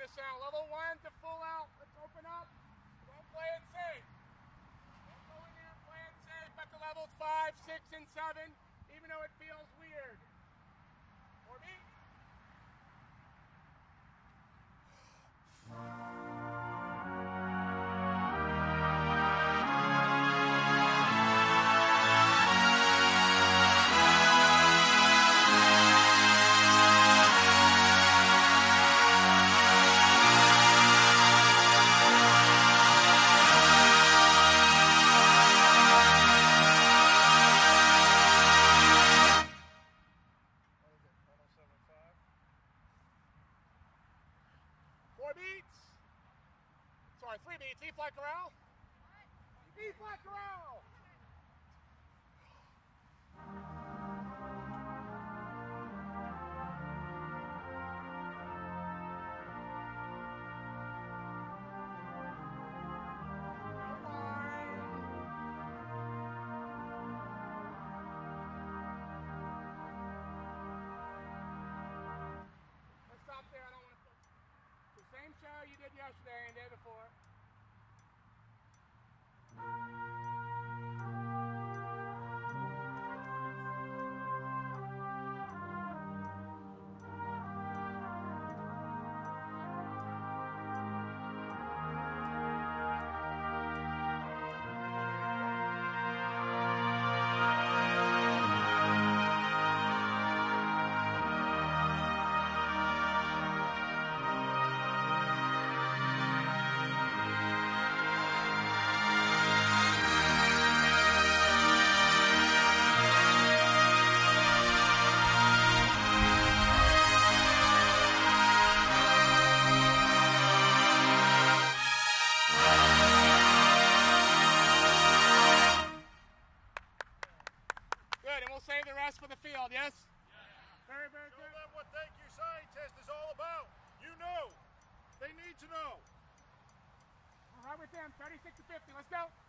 this out. Level 1 to full out. Let's open up. Don't play it safe. Don't go in there and play it safe at the levels 5, 6, and 7, even though it feels weird. For me. Sorry, 3 beats. E-flat chorale. E-flat chorale. Let's stop there. I don't want to put the same show you did yesterday and the day before. Good, and we'll save the rest for the field, yes? Very, very good. Show them what Thank You Scientist is all about. You know. They need to know. All right with them, 36 to 50. Let's go.